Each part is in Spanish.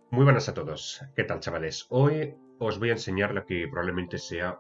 Muy buenas a todos. ¿Qué tal, chavales? Hoy os voy a enseñar lo que probablemente sea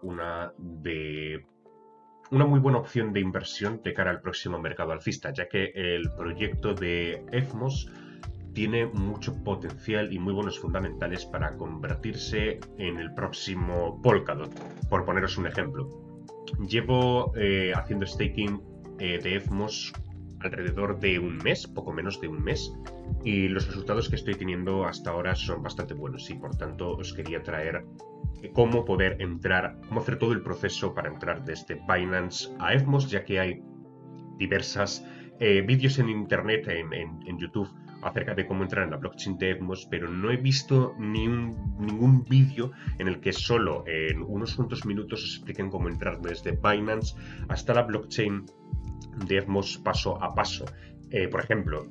una muy buena opción de inversión de cara al próximo mercado alcista, ya que el proyecto de EFMOS tiene mucho potencial y muy buenos fundamentales para convertirse en el próximo Polkadot, por poneros un ejemplo. Llevo haciendo staking de EFMOS alrededor de un mes, poco menos de un mes, y los resultados que estoy teniendo hasta ahora son bastante buenos y por tanto os quería traer cómo poder entrar, cómo hacer todo el proceso para entrar desde Binance a EFMOS, ya que hay diversas vídeos en internet, en YouTube, acerca de cómo entrar en la blockchain de EFMOS, pero no he visto ningún vídeo en el que solo en unos cuantos minutos os expliquen cómo entrar desde Binance hasta la blockchain de EFMOS paso a paso. Por ejemplo,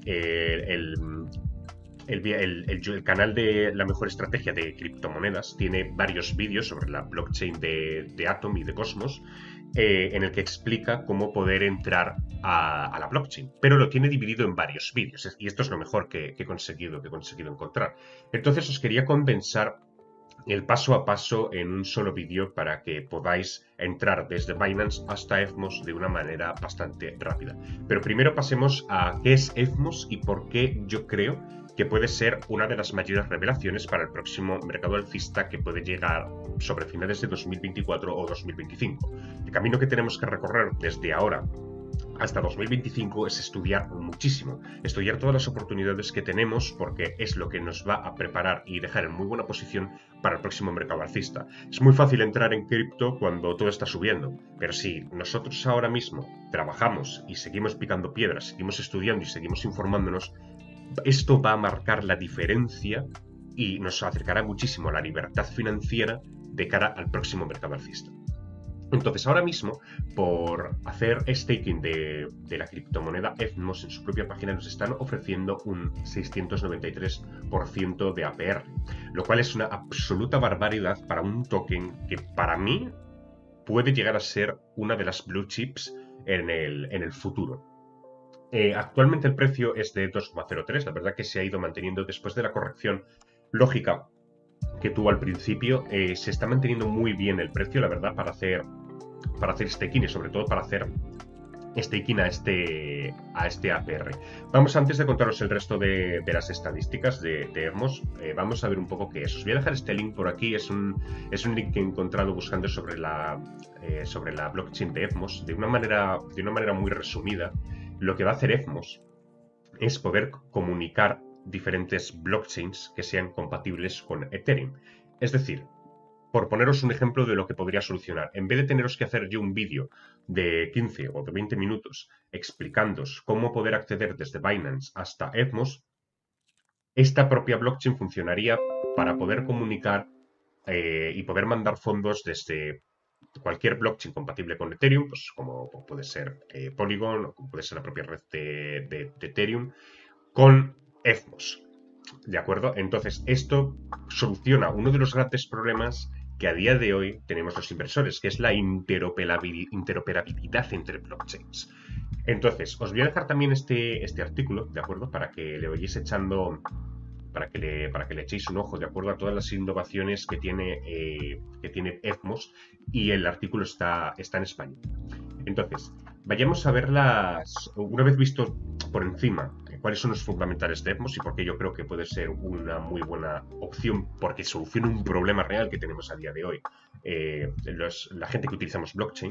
el canal de la mejor estrategia de criptomonedas tiene varios vídeos sobre la blockchain de Atom y de Cosmos, en el que explica cómo poder entrar a la blockchain, pero lo tiene dividido en varios vídeos y esto es lo mejor que he conseguido encontrar. Entonces os quería condensar el paso a paso en un solo vídeo para que podáis entrar desde Binance hasta EFMOS de una manera bastante rápida. Pero primero pasemos a qué es EFMOS y por qué yo creo que puede ser una de las mayores revelaciones para el próximo mercado alcista que puede llegar sobre finales de 2024 o 2025. El camino que tenemos que recorrer desde ahora hasta 2025 es estudiar muchísimo, estudiar todas las oportunidades que tenemos porque es lo que nos va a preparar y dejar en muy buena posición para el próximo mercado alcista. Es muy fácil entrar en cripto cuando todo está subiendo, pero si nosotros ahora mismo trabajamos y seguimos picando piedras, seguimos estudiando y seguimos informándonos, esto va a marcar la diferencia y nos acercará muchísimo a la libertad financiera de cara al próximo mercado alcista. Entonces, ahora mismo, por hacer staking de la criptomoneda EFMOS en su propia página, nos están ofreciendo un 693% de APR, lo cual es una absoluta barbaridad para un token que para mí puede llegar a ser una de las blue chips en el futuro. Actualmente el precio es de 2,03, la verdad que se ha ido manteniendo después de la corrección lógica que tuvo al principio. Se está manteniendo muy bien el precio, la verdad, para hacer staking y sobre todo para hacer staking a este APR. Vamos, antes de contaros el resto de las estadísticas de ERMOS, vamos a ver un poco qué es. Os voy a dejar este link por aquí, es un link que he encontrado buscando sobre la blockchain de EFMOS. De una manera muy resumida, lo que va a hacer EFMOS es poder comunicar diferentes blockchains que sean compatibles con Ethereum. Es decir, por poneros un ejemplo de lo que podría solucionar, en vez de teneros que hacer yo un vídeo de 15 o de 20 minutos explicándoos cómo poder acceder desde Binance hasta EFMOS, esta propia blockchain funcionaría para poder comunicar y poder mandar fondos desde cualquier blockchain compatible con Ethereum, pues como puede ser Polygon o como puede ser la propia red de Ethereum, con EFMOS. ¿De acuerdo? Entonces, esto soluciona uno de los grandes problemas que a día de hoy tenemos los inversores, que es la interoperabilidad entre blockchains. Entonces, os voy a dejar también este artículo, ¿de acuerdo? Para que le vayáis echando, para que le echéis un ojo, de acuerdo a todas las innovaciones que tiene EFMOS, y el artículo está en español. Entonces, vayamos a verlas, una vez visto por encima cuáles son los fundamentales de EFMOS y por qué yo creo que puede ser una muy buena opción porque soluciona un problema real que tenemos a día de hoy. La gente que utilizamos blockchain.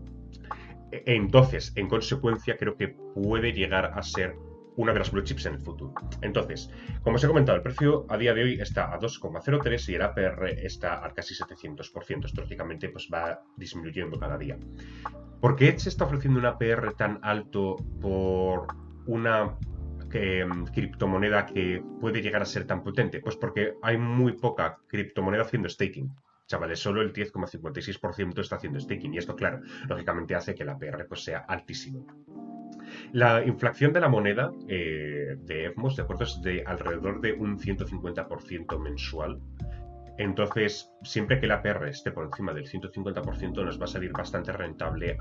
Entonces, en consecuencia, creo que puede llegar a ser una de las blue chips en el futuro. Entonces, como os he comentado, el precio a día de hoy está a 2,03 y el APR está a casi 700%. Esto, lógicamente, pues va disminuyendo cada día. ¿Por qué se está ofreciendo un APR tan alto por una criptomoneda que puede llegar a ser tan potente? Pues porque hay muy poca criptomoneda haciendo staking. Chavales, solo el 10,56% está haciendo staking. Y esto, claro, lógicamente hace que el APR pues, sea altísimo. La inflación de la moneda de EVMOS, de acuerdo, es de alrededor de un 150% mensual. Entonces, siempre que el APR esté por encima del 150%, nos va a salir bastante rentable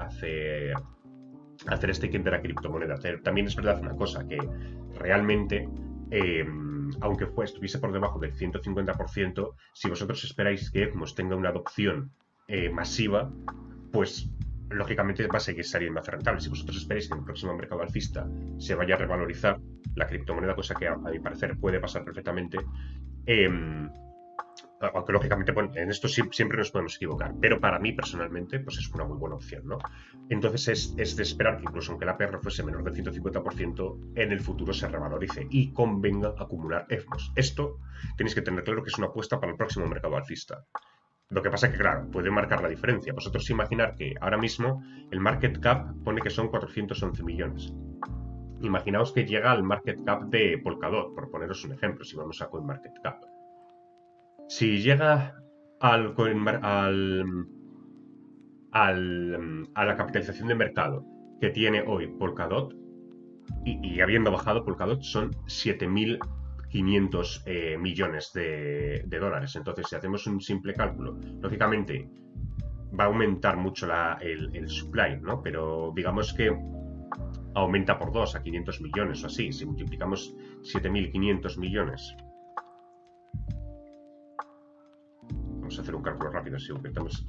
hacer staking de la criptomoneda. También es verdad una cosa, que realmente aunque estuviese por debajo del 150%, si vosotros esperáis que ECMOS tenga una adopción masiva, pues lógicamente va a seguir saliendo más rentable. Si vosotros esperáis que en el próximo mercado alcista se vaya a revalorizar la criptomoneda, cosa que a mi parecer puede pasar perfectamente, aunque lógicamente bueno, en esto siempre nos podemos equivocar, pero para mí personalmente pues es una muy buena opción, ¿no? Entonces es de esperar que incluso aunque la APR fuese menor del 150%, en el futuro se revalorice y convenga acumular EFMOS. Esto tenéis que tener claro que es una apuesta para el próximo mercado alcista. Lo que pasa es que, claro, puede marcar la diferencia. Vosotros imaginar que ahora mismo el market cap pone que son 411 millones. Imaginaos que llega al market cap de Polkadot, por poneros un ejemplo, si vamos a CoinMarketCap. Si llega al, a la capitalización de mercado que tiene hoy Polkadot, y habiendo bajado Polkadot, son 7.500 millones de dólares. Entonces, si hacemos un simple cálculo, lógicamente va a aumentar mucho el supply, ¿no? Pero digamos que aumenta por 2 a 500 millones o así. Si multiplicamos 7.500 millones, vamos a hacer un cálculo rápido, si aumentamos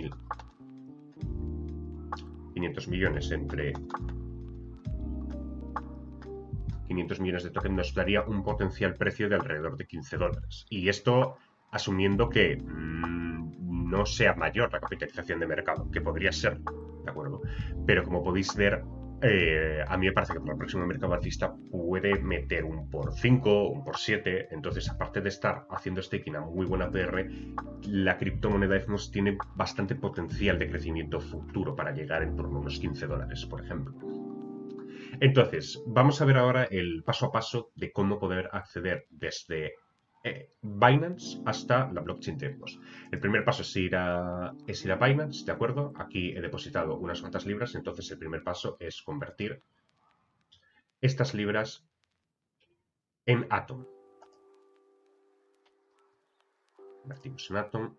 7.500 millones entre 500 millones de tokens, nos daría un potencial precio de alrededor de 15 dólares. Y esto asumiendo que no sea mayor la capitalización de mercado, que podría ser, ¿de acuerdo? Pero como podéis ver, a mí me parece que para el próximo mercado alcista puede meter un por 5, un por 7. Entonces, aparte de estar haciendo staking a muy buena PR, la criptomoneda ETHMOS tiene bastante potencial de crecimiento futuro para llegar en torno a unos 15 dólares, por ejemplo. Entonces, vamos a ver ahora el paso a paso de cómo poder acceder desde Binance hasta la blockchain de ETHMOS. El primer paso es ir a Binance, ¿de acuerdo? Aquí he depositado unas cuantas libras, entonces el primer paso es convertir estas libras en Atom. Convertimos en Atom.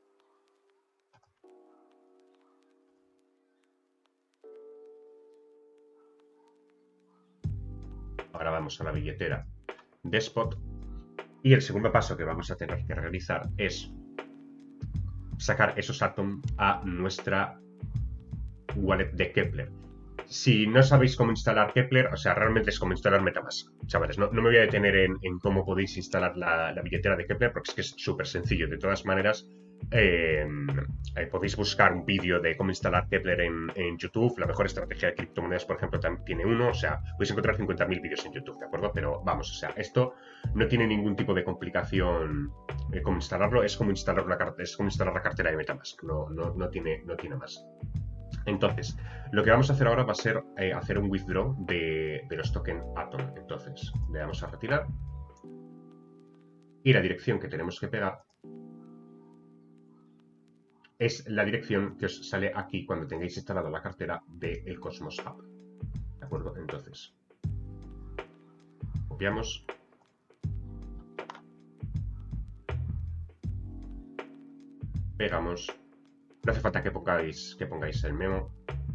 Ahora vamos a la billetera de Spot. Y el segundo paso que vamos a tener que realizar es sacar esos Atom a nuestra wallet de Keplr. Si no sabéis cómo instalar Keplr, o sea, realmente es como instalar Metamask, chavales. No me voy a detener en cómo podéis instalar la billetera de Keplr, porque es que es súper sencillo. De todas maneras, podéis buscar un vídeo de cómo instalar Keplr en YouTube. La mejor estrategia de criptomonedas, por ejemplo, también tiene uno. O sea, podéis encontrar 50.000 vídeos en YouTube, ¿de acuerdo? Pero vamos, o sea, esto no tiene ningún tipo de complicación cómo instalarlo. Es como instalar la cartera de Metamask. No tiene más. Entonces, lo que vamos a hacer ahora va a ser hacer un withdraw de los tokens Atom. Entonces, le damos a retirar. Y la dirección que tenemos que pegar es la dirección que os sale aquí cuando tengáis instalada la cartera del Cosmos App. ¿De acuerdo? Entonces, copiamos. Pegamos. No hace falta que pongáis el memo.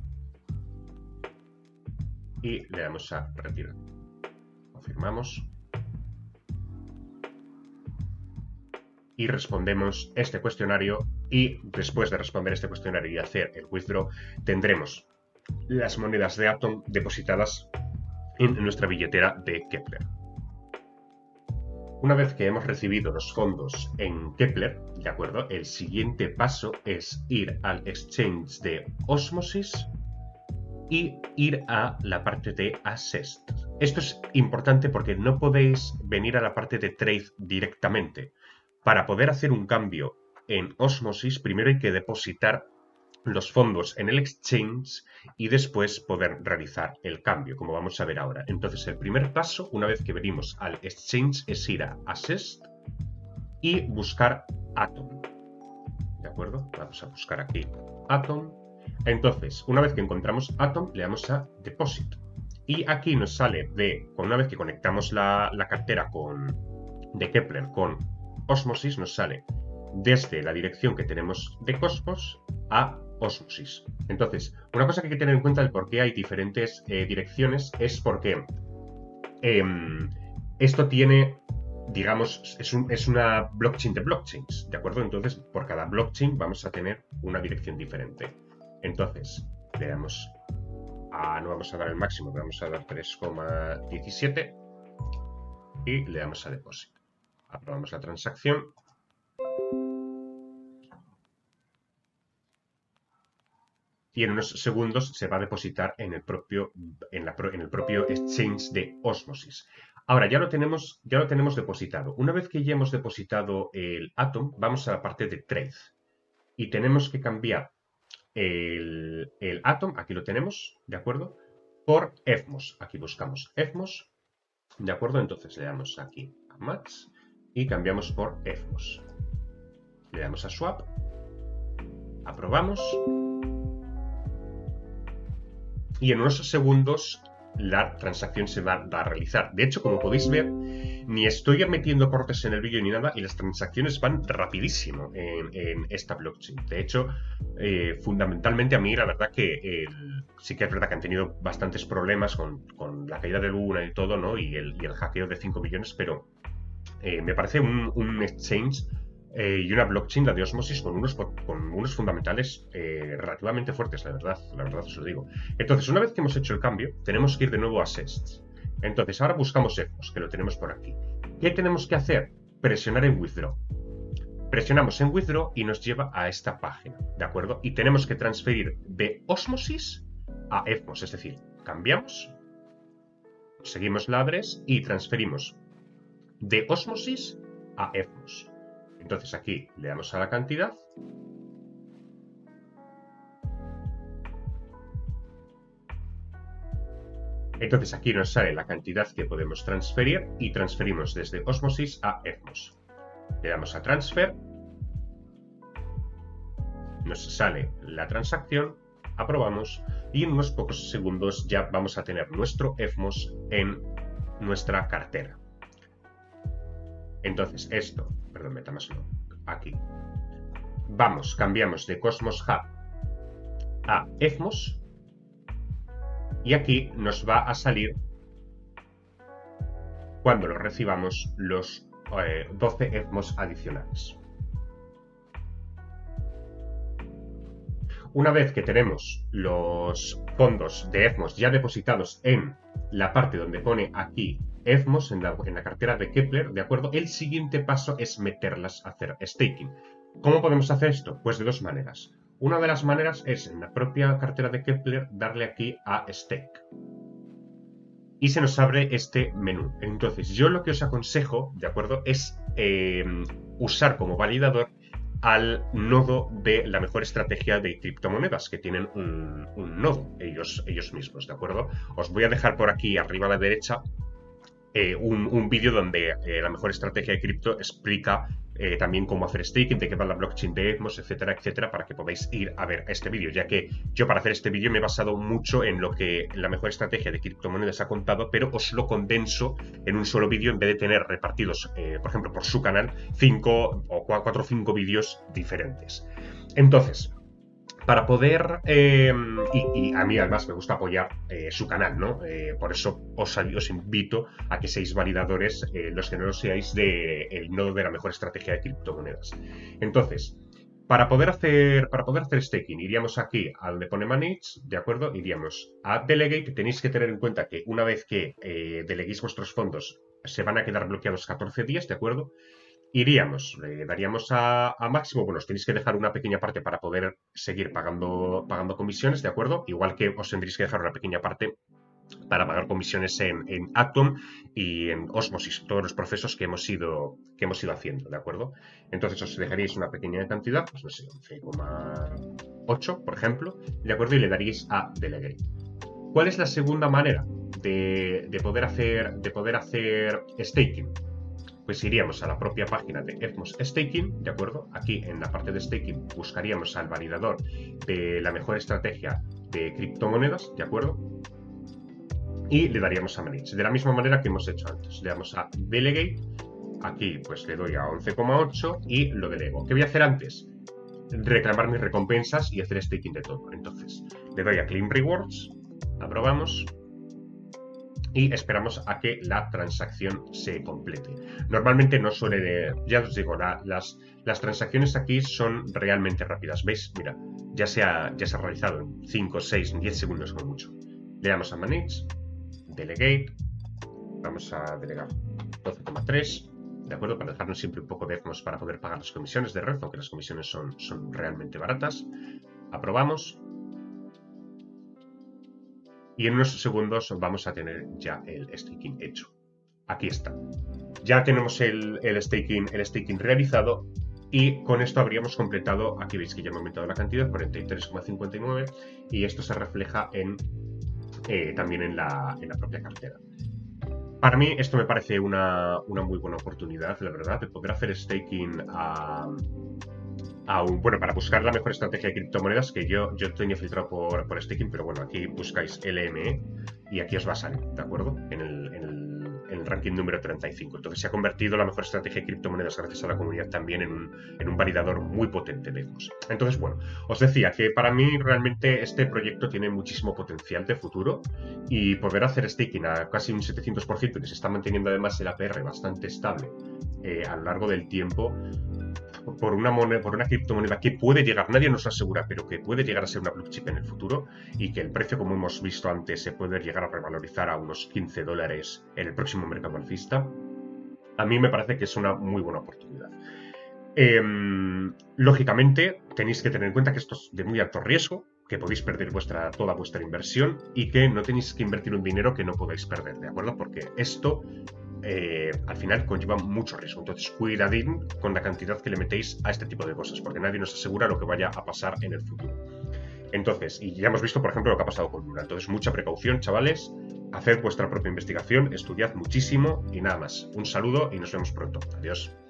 Y le damos a retirar. Confirmamos. Y respondemos este cuestionario. Y después de responder este cuestionario y hacer el withdraw, tendremos las monedas de Atom depositadas en nuestra billetera de Keplr. Una vez que hemos recibido los fondos en Keplr, ¿de acuerdo? El siguiente paso es ir al exchange de Osmosis y ir a la parte de Assest. Esto es importante porque no podéis venir a la parte de Trade directamente. Para poder hacer un cambio en Osmosis, primero hay que depositar los fondos en el exchange y después poder realizar el cambio, como vamos a ver ahora. Entonces, el primer paso, una vez que venimos al exchange, es ir a Assest y buscar Atom. ¿De acuerdo? Vamos a buscar aquí Atom. Entonces, una vez que encontramos Atom, le damos a Deposit. Y aquí nos sale una vez que conectamos la cartera de Keplr con Osmosis, nos sale desde la dirección que tenemos de Cosmos a Osmosis. Entonces, una cosa que hay que tener en cuenta del por qué hay diferentes direcciones es porque esto tiene digamos, es una blockchain de blockchains, ¿de acuerdo? Entonces, por cada blockchain vamos a tener una dirección diferente. Entonces, le damos a, no vamos a dar el máximo, le vamos a dar 3,17 y le damos a depósito. Aprobamos la transacción. Y en unos segundos se va a depositar en el propio exchange de Osmosis. Ahora ya lo tenemos depositado. Una vez que ya hemos depositado el Atom, vamos a la parte de Trade. Y tenemos que cambiar el Atom, aquí lo tenemos, ¿de acuerdo? Por Evmos. Aquí buscamos Evmos, ¿de acuerdo? Entonces le damos aquí a Max y cambiamos por Evmos. Le damos a Swap, aprobamos. Y en unos segundos la transacción se va a realizar. De hecho, como podéis ver, ni estoy metiendo cortes en el vídeo ni nada y las transacciones van rapidísimo en esta blockchain. De hecho, fundamentalmente a mí la verdad que sí que es verdad que han tenido bastantes problemas con la caída de Luna y todo, ¿no? Y el hackeo de 5 millones, pero me parece un exchange y una blockchain, la de Osmosis, con unos fundamentales relativamente fuertes, la verdad os lo digo. Entonces, una vez que hemos hecho el cambio, tenemos que ir de nuevo a Sests. Entonces, ahora buscamos Evmos, que lo tenemos por aquí. ¿Qué tenemos que hacer? Presionar en Withdraw. Presionamos en Withdraw y nos lleva a esta página, ¿de acuerdo? Y tenemos que transferir de Osmosis a Evmos, es decir, cambiamos, seguimos la address y transferimos de Osmosis a Evmos. Entonces aquí le damos a la cantidad. Entonces aquí nos sale la cantidad que podemos transferir y transferimos desde Osmosis a Evmos. Le damos a Transfer. Nos sale la transacción, aprobamos y en unos pocos segundos ya vamos a tener nuestro Evmos en nuestra cartera. Entonces esto, perdón, metámoslo aquí. Vamos, cambiamos de Cosmos Hub a Evmos y aquí nos va a salir cuando lo recibamos los 12 Evmos adicionales. Una vez que tenemos los fondos de Evmos ya depositados en la parte donde pone aquí Evmos, en la cartera de Keplr, ¿de acuerdo? El siguiente paso es meterlas a hacer staking. ¿Cómo podemos hacer esto? Pues de dos maneras. Una de las maneras es en la propia cartera de Keplr darle aquí a Stake. Y se nos abre este menú. Entonces, yo lo que os aconsejo, ¿de acuerdo? Es usar como validador al nodo de la mejor estrategia de criptomonedas, que tienen un nodo ellos mismos, ¿de acuerdo? Os voy a dejar por aquí arriba a la derecha un vídeo donde la mejor estrategia de cripto explica también cómo hacer staking, de qué va la blockchain de Evmos, etcétera, etcétera, para que podáis ir a ver este vídeo, ya que yo para hacer este vídeo me he basado mucho en lo que la mejor estrategia de criptomonedas ha contado, pero os lo condenso en un solo vídeo en vez de tener repartidos, por ejemplo, por su canal, 4 o 5 vídeos diferentes. Entonces, para poder, y a mí además me gusta apoyar su canal, ¿no? Por eso os invito a que seáis validadores, los que no lo seáis, del nodo de la mejor estrategia de criptomonedas. Entonces, para poder hacer staking, iríamos aquí al de pone Manage, ¿de acuerdo? Iríamos a Delegate. Tenéis que tener en cuenta que una vez que deleguéis vuestros fondos, se van a quedar bloqueados 14 días, ¿de acuerdo? Iríamos, le daríamos a máximo, bueno, os tenéis que dejar una pequeña parte para poder seguir pagando comisiones, ¿de acuerdo? Igual que os tendréis que dejar una pequeña parte para pagar comisiones en Atom y en Osmosis, todos los procesos que hemos ido haciendo, ¿de acuerdo? Entonces os dejaríais una pequeña cantidad, pues no sé, 11,8, por ejemplo, ¿de acuerdo? Y le daríais a Delegate. ¿Cuál es la segunda manera de poder hacer staking? Pues iríamos a la propia página de Evmos Staking, ¿de acuerdo? Aquí en la parte de staking buscaríamos al validador de la mejor estrategia de criptomonedas, ¿de acuerdo? Y le daríamos a Manage, de la misma manera que hemos hecho antes. Le damos a Delegate, aquí pues le doy a 11,8 y lo delego. ¿Qué voy a hacer antes? Reclamar mis recompensas y hacer staking de todo. Entonces, le doy a Claim Rewards, aprobamos. y esperamos a que la transacción se complete. Normalmente no suele, ya os digo, las transacciones aquí son realmente rápidas. ¿Veis? Mira, ya se ha realizado en 5, 6, 10 segundos como mucho. Le damos a Manage, Delegate, vamos a delegar 12,3, ¿de acuerdo? Para dejarnos siempre un poco de ECMOS para poder pagar las comisiones de red, aunque las comisiones son realmente baratas. Aprobamos. Y en unos segundos vamos a tener ya el staking hecho. Aquí está. Ya tenemos el staking realizado y con esto habríamos completado, aquí veis que ya hemos aumentado la cantidad, 43,59 y esto se refleja también en la propia cartera. Para mí esto me parece una muy buena oportunidad, la verdad, de poder hacer staking bueno, para buscar la mejor estrategia de criptomonedas, que yo tenía filtrado por staking, pero bueno, aquí buscáis LME y aquí os va a salir, ¿de acuerdo? En el ranking número 35. Entonces se ha convertido la mejor estrategia de criptomonedas gracias a la comunidad también en un validador muy potente de ECMOS. Entonces, bueno, os decía que para mí realmente este proyecto tiene muchísimo potencial de futuro y poder hacer staking a casi un 700% y que se está manteniendo además el APR bastante estable a lo largo del tiempo, por una criptomoneda que puede llegar, nadie nos asegura, pero que puede llegar a ser una blue chip en el futuro y que el precio, como hemos visto antes, se puede llegar a revalorizar a unos $15 en el próximo mercado alcista, a mí me parece que es una muy buena oportunidad. Lógicamente, tenéis que tener en cuenta que esto es de muy alto riesgo, que podéis perder toda vuestra inversión y que no tenéis que invertir un dinero que no podáis perder, ¿de acuerdo? Porque esto al final conlleva mucho riesgo. Entonces, cuidadín con la cantidad que le metéis a este tipo de cosas, porque nadie nos asegura lo que vaya a pasar en el futuro. Entonces, y ya hemos visto, por ejemplo, lo que ha pasado con Luna. Entonces, mucha precaución, chavales. Haced vuestra propia investigación, estudiad muchísimo y nada más. Un saludo y nos vemos pronto. Adiós.